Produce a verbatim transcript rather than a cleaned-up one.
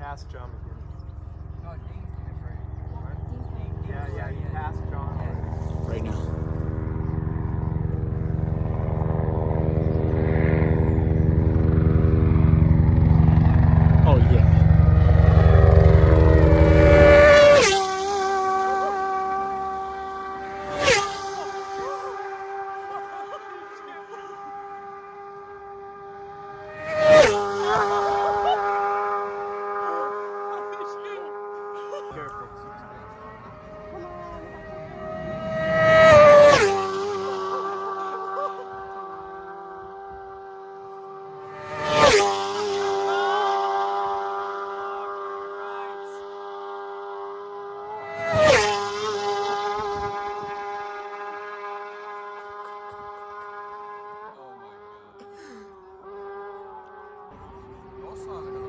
passed John McGinn. No, Dean's coming for it. What? Dean, Dean, Yeah, yeah, he passed John. Yeah. Right now. Oh yeah. Careful. Also, I'm gonna